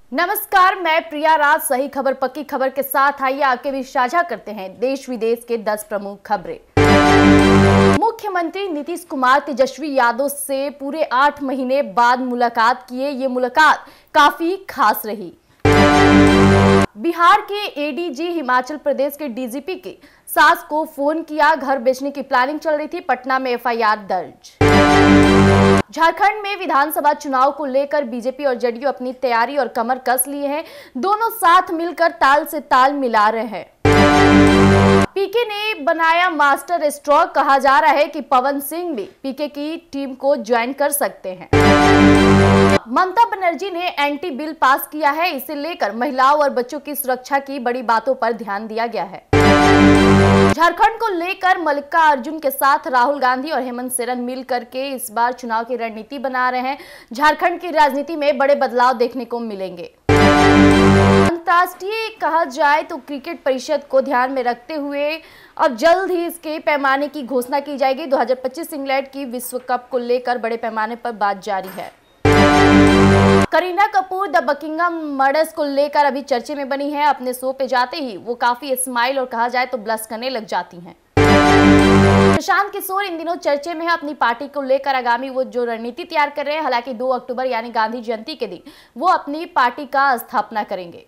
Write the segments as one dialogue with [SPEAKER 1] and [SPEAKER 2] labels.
[SPEAKER 1] नमस्कार, मैं प्रिया राज। सही खबर पक्की खबर के साथ आइए आपके बीच साझा करते हैं देश विदेश के 10 प्रमुख खबरें। मुख्यमंत्री नीतीश कुमार तेजस्वी यादव से पूरे 8 महीने बाद मुलाकात किए। ये मुलाकात काफी खास रही। बिहार के एडीजी हिमाचल प्रदेश के डीजीपी की सास को फोन किया। घर बेचने की प्लानिंग चल रही थी। पटना में एफआईआर दर्ज। झारखंड में विधानसभा चुनाव को लेकर बीजेपी और जेडीयू अपनी तैयारी और कमर कस लिए हैं। दोनों साथ मिलकर ताल से ताल मिला रहे हैं। पीके ने बनाया मास्टर स्ट्रोक। कहा जा रहा है कि पवन सिंह भी पीके की टीम को ज्वाइन कर सकते हैं। ममता बनर्जी ने एंटी बिल पास किया है। इसे लेकर महिलाओं और बच्चों की सुरक्षा की बड़ी बातों पर ध्यान दिया गया है। झारखंड को लेकर मल्लिकार्जुन के साथ राहुल गांधी और हेमंत सोरेन मिल करके इस बार चुनाव की रणनीति बना रहे हैं। झारखंड की राजनीति में बड़े बदलाव देखने को मिलेंगे। अंतर्राष्ट्रीय कहा जाए तो क्रिकेट परिषद को ध्यान में रखते हुए अब जल्द ही इसके पैमाने की घोषणा की जाएगी। 2025 इंग्लैंड की विश्व कप को लेकर बड़े पैमाने पर बात जारी है। Kareena Kapoor the Buckingham murders को लेकर अभी चर्चे में बनी है। अपने शो पे जाते ही वो काफी स्माइल और कहा जाए तो ब्लश करने लग जाती हैं। प्रशांत किशोर इन दिनों चर्चे में है। अपनी पार्टी को लेकर आगामी वो जो रणनीति तैयार कर रहे हैं। हालांकि 2 अक्टूबर यानी गांधी जयंती के दिन वो अपनी पार्टी का स्थापना करेंगे।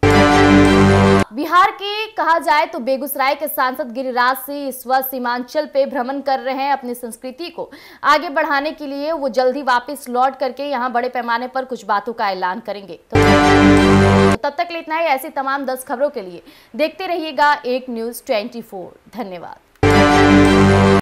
[SPEAKER 1] बिहार के कहा जाए तो बेगूसराय के सांसद गिरिराज सिंह इस वक्त सीमांचल पे भ्रमण कर रहे हैं। अपनी संस्कृति को आगे बढ़ाने के लिए वो जल्दी वापस लौट करके यहाँ बड़े पैमाने पर कुछ बातों का ऐलान करेंगे। तो तब तक इतना ही। ऐसी तमाम 10 खबरों के लिए देखते रहिएगा एक न्यूज़ 24। धन्यवाद।